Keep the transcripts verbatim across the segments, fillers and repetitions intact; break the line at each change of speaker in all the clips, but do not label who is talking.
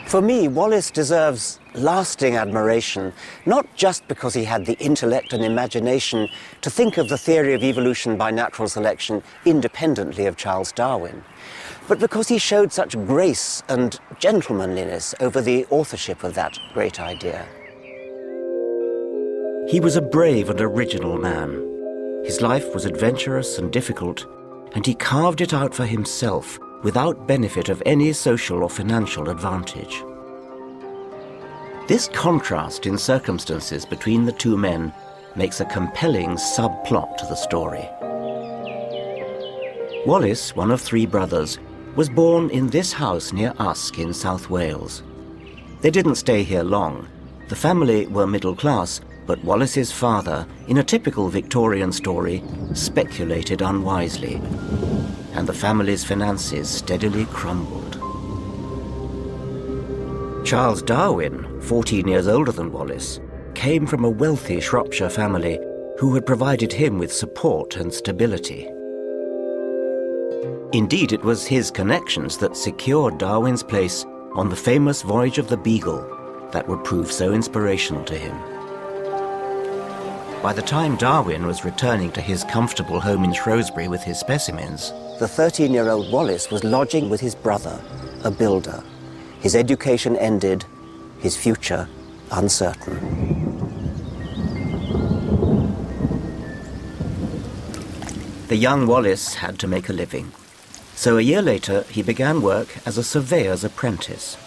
For me, Wallace deserves lasting admiration, not just because he had the intellect and imagination to think of the theory of evolution by natural selection independently of Charles Darwin, but because he showed such grace and gentlemanliness over the authorship of that great idea. He was a brave and original man. His life was adventurous and difficult, and he carved it out for himself without benefit of any social or financial advantage. This contrast in circumstances between the two men makes a compelling subplot to the story. Wallace, one of three brothers, was born in this house near Usk in South Wales. They didn't stay here long. The family were middle class, but Wallace's father, in a typical Victorian story, speculated unwisely, and the family's finances steadily crumbled. Charles Darwin, fourteen years older than Wallace, came from a wealthy Shropshire family who had provided him with support and stability. Indeed, it was his connections that secured Darwin's place on the famous voyage of the Beagle that would prove so inspirational to him. By the time Darwin was returning to his comfortable home in Shrewsbury with his specimens, the thirteen-year-old Wallace was lodging with his brother, a builder. His education ended, his future uncertain. The young Wallace had to make a living. So a year later, he began work as a surveyor's apprentice.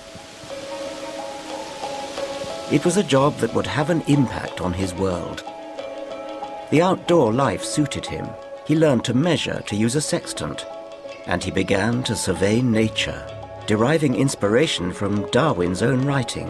It was a job that would have an impact on his world. The outdoor life suited him. He learned to measure, to use a sextant, and he began to survey nature, deriving inspiration from Darwin's own writing.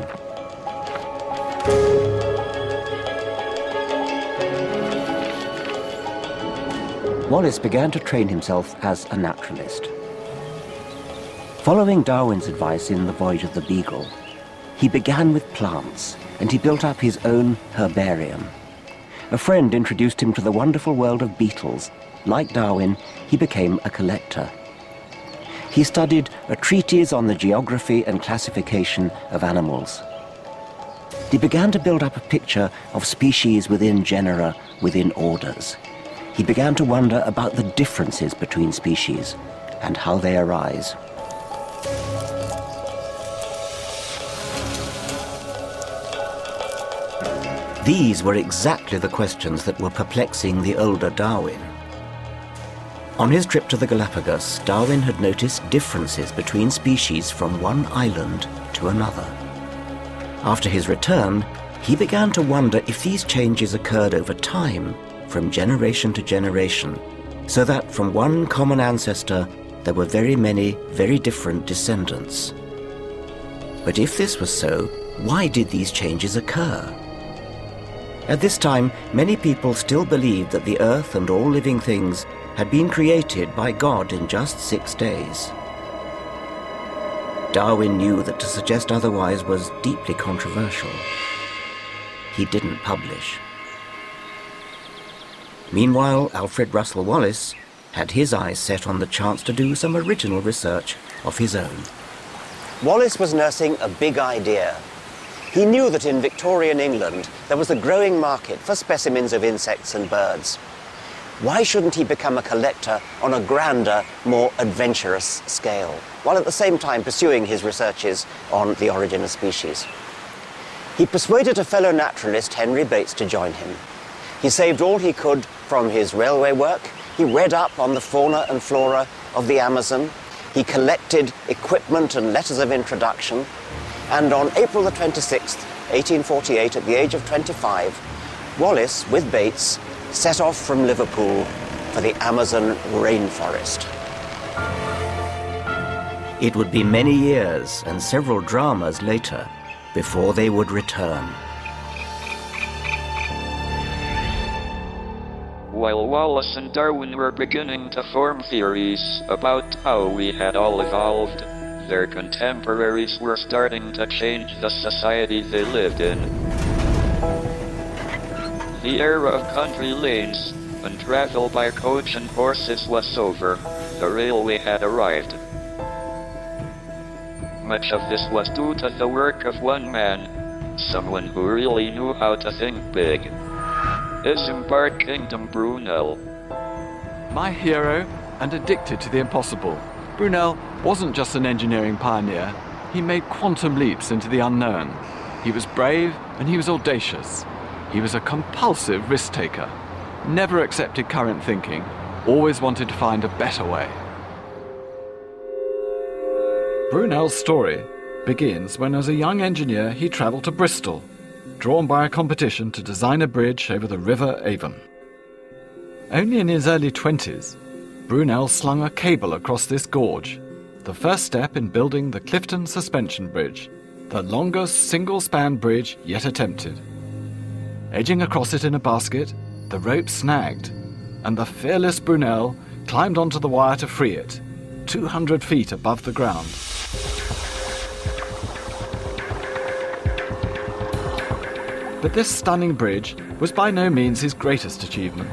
Wallace began to train himself as a naturalist. Following Darwin's advice in The Voyage of the Beagle, he began with plants, and he built up his own herbarium. A friend introduced him to the wonderful world of beetles. Like Darwin, he became a collector. He studied a treatise on the geography and classification of animals. He began to build up a picture of species within genera, within orders. He began to wonder about the differences between species and how they arise. These were exactly the questions that were perplexing the older Darwin. On his trip to the Galapagos, Darwin had noticed differences between species from one island to another. After his return, he began to wonder if these changes occurred over time, from generation to generation, so that from one common ancestor, there were very many, very different descendants. But if this was so, why did these changes occur? At this time, many people still believed that the Earth and all living things had been created by God in just six days. Darwin knew that to suggest otherwise was deeply controversial. He didn't publish. Meanwhile, Alfred Russel Wallace had his eyes set on the chance to do some original research of his own. Wallace was nursing a big idea. He knew that in Victorian England there was a growing market for specimens of insects and birds. Why shouldn't he become a collector on a grander, more adventurous scale, while at the same time pursuing his researches on the origin of species? He persuaded a fellow naturalist, Henry Bates, to join him. He saved all he could from his railway work. He read up on the fauna and flora of the Amazon. He collected equipment and letters of introduction. And on April the twenty-sixth, eighteen forty-eight, at the age of twenty-five, Wallace, with Bates, set off from Liverpool for the Amazon rainforest. It would be many years and several dramas later before they would return.
While Wallace and Darwin were beginning to form theories about how we had all evolved, their contemporaries were starting to change the society they lived in. The era of country lanes and travel by coach and horses was over. The railway had arrived. much of this was due to the work of one man, someone who really knew how to think big. Isambard Kingdom Brunel.
My hero and addicted to the impossible, Brunel wasn't just an engineering pioneer, he made quantum leaps into the unknown. He was brave and he was audacious. He was a compulsive risk-taker, never accepted current thinking, always wanted to find a better way. Brunel's story begins when as a young engineer he travelled to Bristol, drawn by a competition to design a bridge over the River Avon. Only in his early twenties, Brunel slung a cable across this gorge, the first step in building the Clifton Suspension Bridge, the longest single-span bridge yet attempted. Edging across it in a basket, the rope snagged, and the fearless Brunel climbed onto the wire to free it, two hundred feet above the ground. But this stunning bridge was by no means his greatest achievement.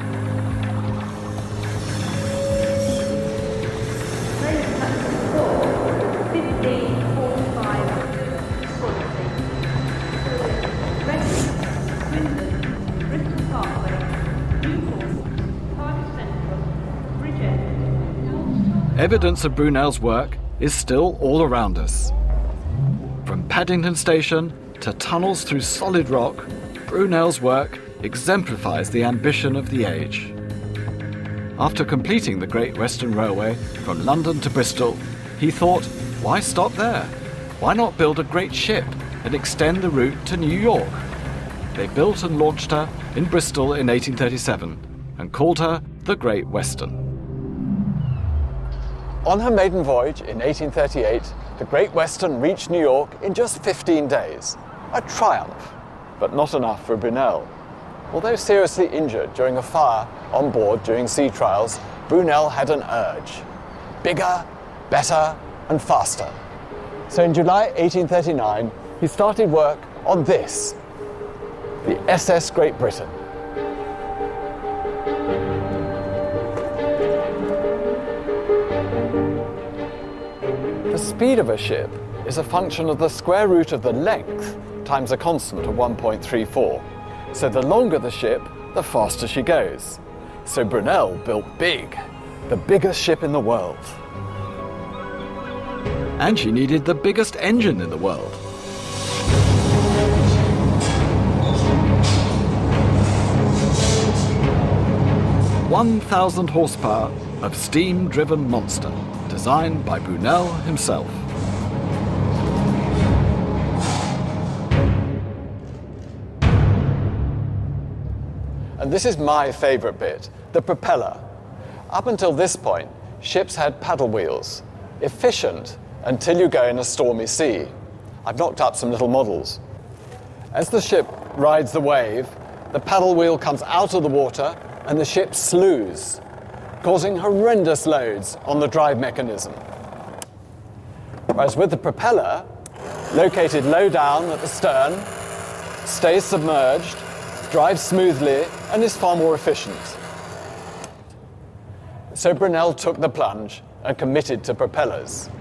Evidence of Brunel's work is still all around us. From Paddington Station to tunnels through solid rock, Brunel's work exemplifies the ambition of the age. After completing the Great Western Railway from London to Bristol, he thought, why stop there? Why not build a great ship and extend the route to New York? They built and launched her in Bristol in eighteen thirty-seven and called her the Great Western.
On her maiden voyage in eighteen thirty-eight, the Great Western reached New York in just fifteen days. A triumph, but not enough for Brunel. Although seriously injured during a fire on board during sea trials, Brunel had an urge. Bigger, better, and faster. So in July eighteen thirty-nine, he started work on this, the S S Great Britain. The speed of a ship is a function of the square root of the length times a constant of one point three four. So the longer the ship, the faster she goes. So Brunel built big, the biggest ship in the world.
And she needed the biggest engine in the world. one thousand horsepower of steam-driven monster, designed by Brunel himself.
And this is my favourite bit, the propeller. Up until this point, ships had paddle wheels, efficient until you go in a stormy sea. I've knocked up some little models. As the ship rides the wave, the paddle wheel comes out of the water and the ship slews, causing horrendous loads on the drive mechanism. Whereas with the propeller, located low down at the stern, stays submerged, drives smoothly, and is far more efficient. So Brunel took the plunge and committed to propellers.